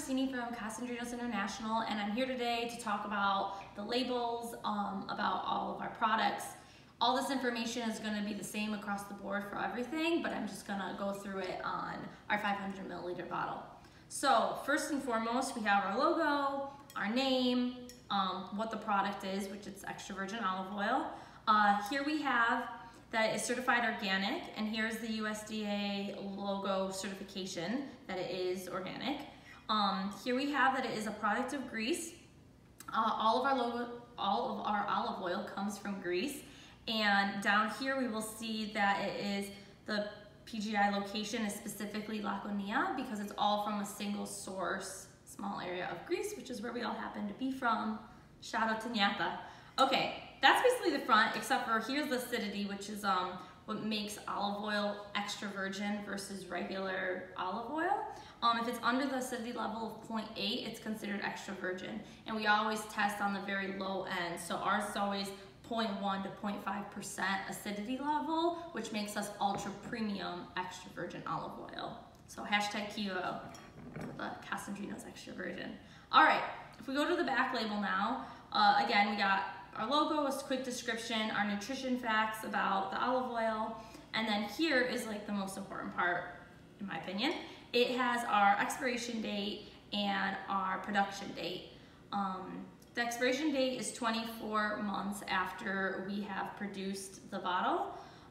Christine from Kasandrinos International, and I'm here today to talk about the labels, about all of our products. All this information is going to be the same across the board for everything, but I'm just going to go through it on our 500 milliliter bottle. So first and foremost, we have our logo, our name, what the product is, which is extra virgin olive oil. Here we have that it's certified organic, and here's the USDA logo certification that it is organic. Here we have that it is a product of Greece. All of our olive oil comes from Greece, and down here we will see that it is the PGI location is specifically Laconia because it's all from a single source, small area of Greece, which is where we all happen to be from. Shout out to Nyata. Okay, that's basically the front, except for here's the acidity, which is what makes olive oil extra virgin versus regular olive oil. If it's under the acidity level of 0.8, it's considered extra virgin. And we always test on the very low end. So ours is always 0.1 to 0.5% acidity level, which makes us ultra premium extra virgin olive oil. So hashtag Kilo for the Kasandrinos extra virgin. All right, if we go to the back label now, again, we got our logo, a quick description, our nutrition facts about the olive oil, and then here is like the most important part, in my opinion. It has our expiration date and our production date. The expiration date is 24 months after we have produced the bottle.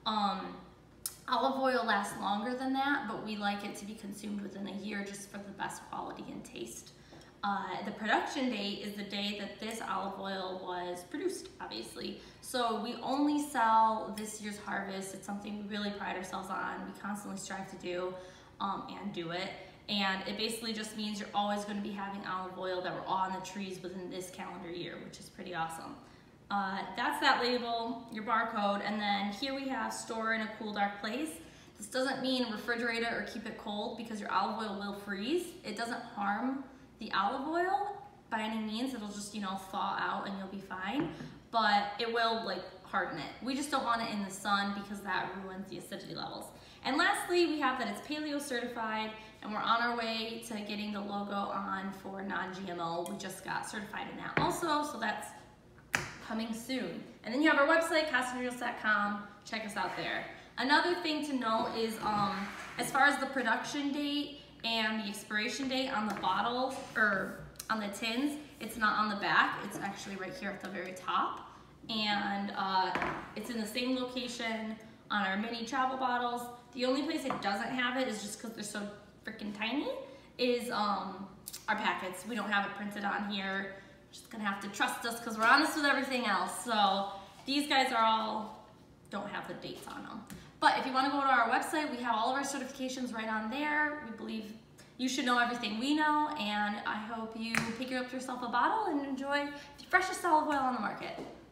Olive oil lasts longer than that, but we like it to be consumed within a year just for the best quality and taste. The production date is the day that this olive oil was produced, obviously. So we only sell this year's harvest. It's something we really pride ourselves on. We constantly strive to do and do it. And it basically just means you're always going to be having olive oil that were on the trees within this calendar year, which is pretty awesome. That's that label, your barcode, and then here we have store in a cool, dark place. This doesn't mean refrigerate it or keep it cold because your olive oil will freeze. It doesn't harm the olive oil by any means. It'll just, you know, thaw out and you'll be fine, but it will like harden it. We just don't want it in the sun because that ruins the acidity levels. And lastly, we have that it's paleo certified, and we're on our way to getting the logo on for non-GMO. We just got certified in that also, so that's coming soon. And then you have our website, kasandrinos.com. Check us out there. Another thing to note is as far as the production date and the expiration date on the bottle or on the tins, it's not on the back. It's actually right here at the very top, and it's in the same location on our mini travel bottles. The only place it doesn't have it is just because they're so freaking tiny, is our packets. We don't have it printed on here. Just gonna have to trust us because we're honest with everything else. So these guys are all, don't have the dates on them. But if you want to go to our website, we have all of our certifications right on there. We believe you should know everything we know, and I hope you pick up yourself a bottle and enjoy the freshest olive oil on the market.